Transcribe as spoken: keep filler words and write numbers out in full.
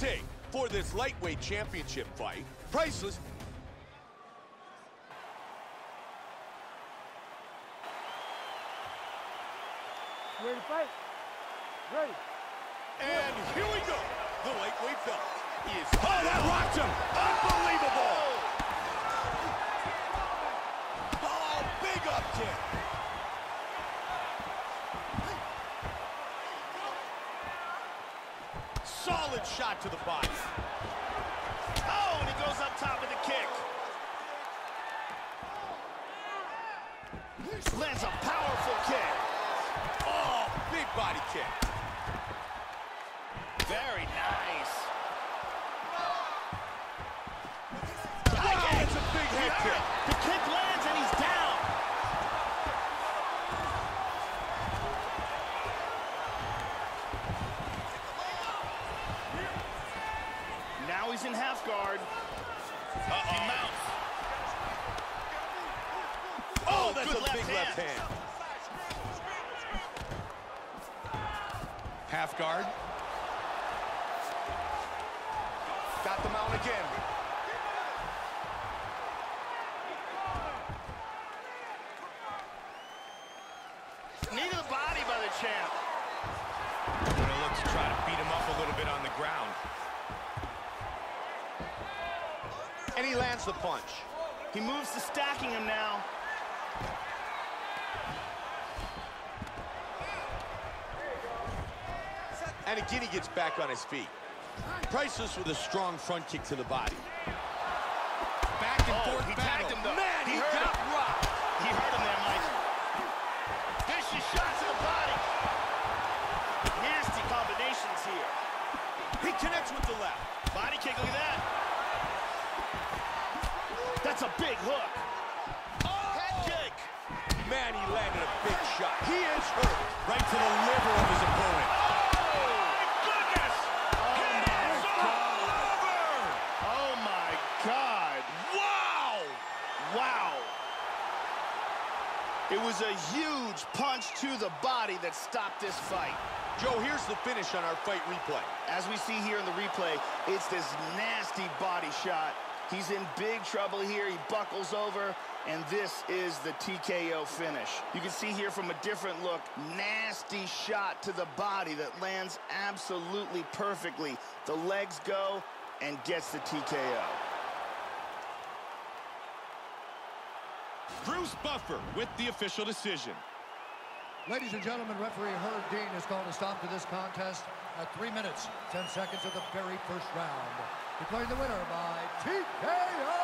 take for this lightweight championship fight. Priceless. Ready to fight? Ready. And here we go. The lightweight belt is... Oh, that rocked him! Unbelievable! Oh, big up kick. Solid shot to the body. Oh, and he goes up top of the kick. Lands a powerful kick. Oh, big body kick. Very nice. Wow, that's a big head kick. The kick lands and he's down. Now he's in half guard. Uh-oh. He mounts. Oh, that's a big left hand. Half guard. Got the mount again. Knee to the body by the champ. Gonna look to try to beat him up a little bit on the ground. And he lands the punch. He moves to stacking him now. And again, he gets back on his feet. Priceless with a strong front kick to the body. Back and oh, forth he battle. Tagged him, though. Man, he, he got him. rocked. He hurt him there, Mike. Vicious shot to the body. Nasty combinations here. He connects with the left. Body kick, look at that. That's a big hook. Oh! Head kick. Man, he landed a big shot. He is hurt. Right to the liver of his opponent. Wow! It was a huge punch to the body that stopped this fight. Joe, here's the finish on our fight replay. As we see here in the replay, it's this nasty body shot. He's in big trouble here. He buckles over, and this is the T K O finish. You can see here from a different look, nasty shot to the body that lands absolutely perfectly. The legs go and gets the T K O. Bruce Buffer with the official decision. Ladies and gentlemen, referee Herb Dean has called a stop to this contest at three minutes, ten seconds of the very first round. Declaring the winner by T K O!